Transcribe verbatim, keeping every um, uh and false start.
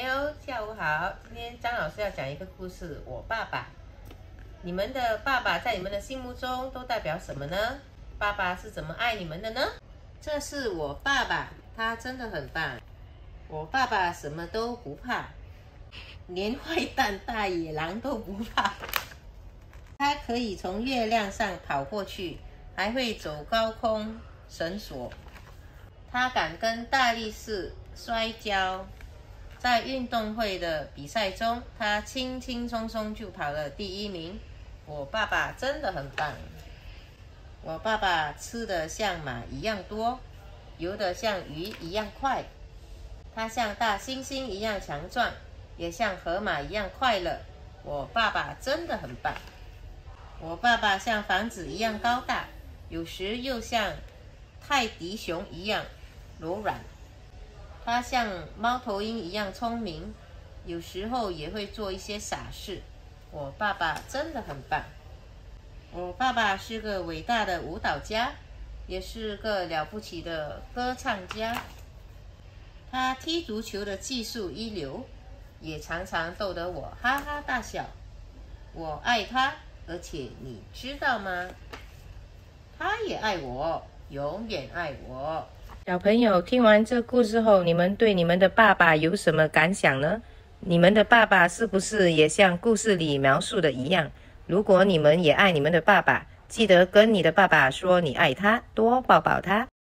友，下午好。今天张老师要讲一个故事，我爸爸。你们的爸爸在你们的心目中都代表什么呢？爸爸是怎么爱你们的呢？这是我爸爸，他真的很棒。我爸爸什么都不怕，连坏蛋大野狼都不怕。他可以从月亮上跑过去，还会走高空绳索。他敢跟大力士摔跤，在运动会的比赛中，他轻轻松松就跑了第一名。我爸爸真的很棒。我爸爸吃的像马一样多，游得像鱼一样快。他像大猩猩一样强壮，也像河马一样快乐。我爸爸真的很棒。我爸爸像房子一样高大，有时又像泰迪熊一样柔软。他像猫头鹰一样聪明，有时候也会做一些傻事。我爸爸真的很棒。我爸爸是个伟大的舞蹈家，也是个了不起的歌唱家。他踢足球的技术一流，也常常逗得我哈哈大笑。我爱他，而且你知道吗？他也爱我，永远爱我。小朋友，听完这故事后，你们对你们的爸爸有什么感想呢？你们的爸爸是不是也像故事里描述的一样？如果你们也爱你们的爸爸，记得跟你的爸爸说你爱他，多抱抱他。